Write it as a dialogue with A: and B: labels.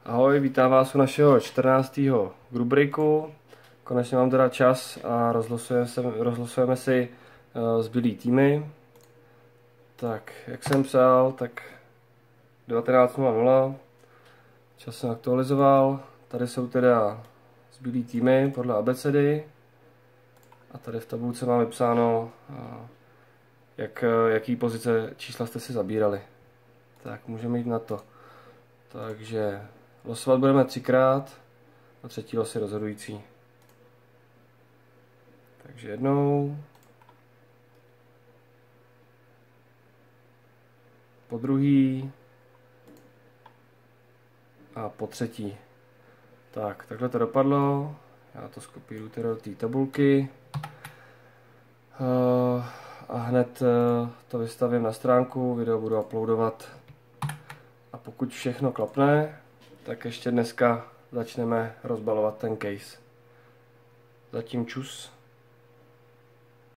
A: Ahoj, vítám vás u našeho 14. group breaku. Konečně mám teda čas a rozlosujeme si zbylý týmy. Tak, jak jsem psal, tak 19:00. Čas jsem aktualizoval. Tady jsou teda zbylý týmy podle abecedy. A tady v tabulce mám vypsáno, jaký pozice čísla jste si zabírali. Tak, můžeme jít na to. Takže losovat budeme 3krát a třetí los je rozhodující. Takže jednou, po druhý a po třetí. Tak, takhle to dopadlo. Já to skopíruju teda do té tabulky. A hned to vystavím na stránku, video budu uploadovat. A pokud všechno klapne, tak ještě dneska začneme rozbalovat ten case. Zatím čus.